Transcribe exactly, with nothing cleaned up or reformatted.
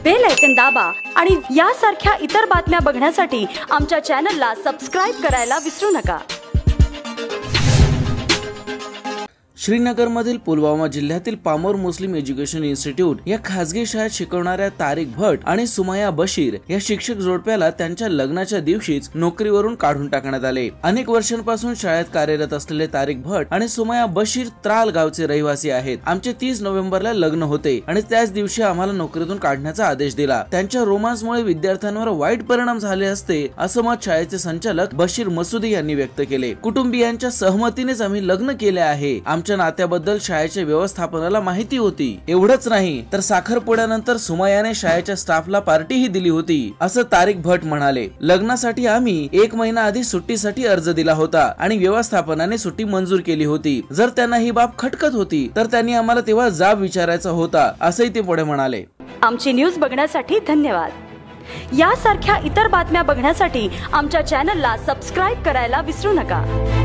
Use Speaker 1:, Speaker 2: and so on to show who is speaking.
Speaker 1: Bell icon दाबा आणि यासारख्या इतर बातम्या बघण्यासाठी आमच्या चॅनलला सबस्क्राइब करायला विसरू नका।
Speaker 2: श्रीनगरमधील पुलवामा जिल्ह्यातील पामोर मुस्लिम एज्युकेशन इन्स्टिट्यूट या खासगी शाळेत शिकवणाऱ्या तारिक भट आणि सुमाया बशीर या शिक्षक जोडप्याला त्यांच्या लग्नाच्या दिवशीच नोकरीवरून काढून टाकण्यात आले। अनेक वर्षांपासून शाळेत कार्यरत असलेले तारिक भट आणि सुमाया बशीर त्राल गावचे रहिवासी आहेत। आमचे तीस नोव्हेंबरला लग्न होते आणि त्याच दिवशी आम्हाला नोकरीतून काढण्याचा आदेश दिला। त्यांच्या रोमांसमुळे विद्यार्थ्यांवर वाईट परिणाम झाले असते असं मत शाळेचे संचालक बशीर मसुदी यांनी व्यक्त केले। कुटुंबियांच्या सहमतीनेच आम्ही लग्न केले आहे। आमच्या नात्याबद्दल शाळेच्या व्यवस्थापनाला माहिती होती। एवढंच नाही तर साखरपुड्यानंतर सुमायाने शाळेच्या स्टाफला पार्टीही दिली होती असं तारिक भट म्हणाले। लग्नासाठी आम्ही एक महिना आधी सुट्टीसाठी अर्ज दिला होता आणि व्यवस्थापनाने सुट्टी मंजूर केली होती। जर त्यांना ही बाब खटकत होती तर त्यांनी आम्हाला तेव्हा जाब विचारायचा होता असंही ते पुढे म्हणाले।
Speaker 1: आमची न्यूज बघण्यासाठी धन्यवाद। यासारख्या इतर बातम्या बघण्यासाठी आमच्या चॅनलला सबस्क्राइब करायला विसरू नका।